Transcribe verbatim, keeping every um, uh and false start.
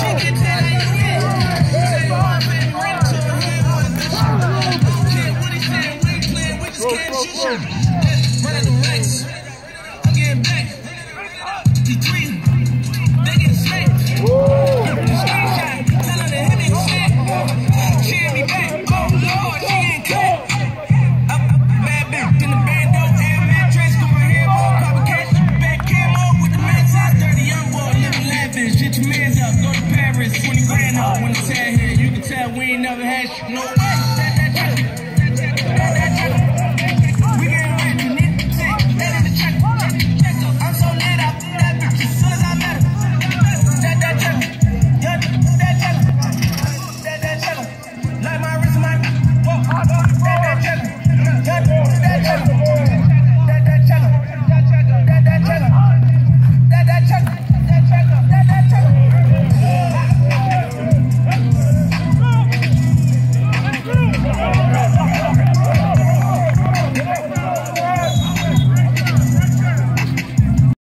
twenty grand up when it's out here, you can tell we ain't never had you no